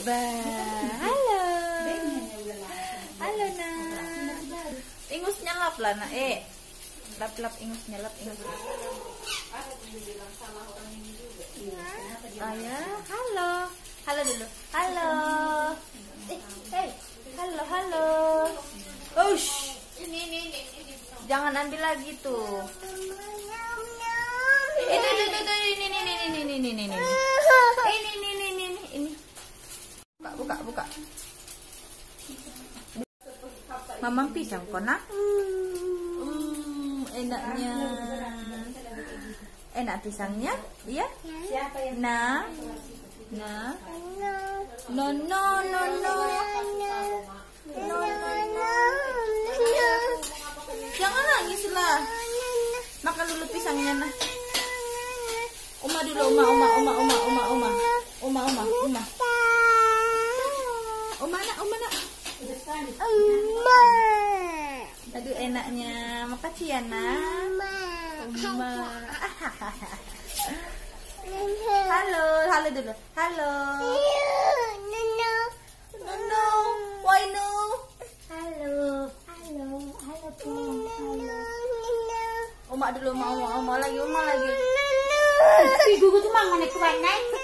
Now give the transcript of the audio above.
Halo. Halo nak. Ingus nyelap lah nak. Lap ingus nyelap ingus. Ayah, halo. Halo dulu. Halo. Halo. Ush. Ini. Jangan ambil lagi tuh. Ini. Buka. Mamang pisang kok nak? Enaknya. Enak pisangnya? Iya? Nah. No. Jangan nangis lah. Makan dulu pisangnya nah. Oma dulu, Oma. Oma nak. Aduh enaknya. Makasih ya nak. Oma. Halo dulu. Halo. No. Why no? Halo. Oma dulu, Oma lagi. Tapi gugu tuh mangan itu banyak.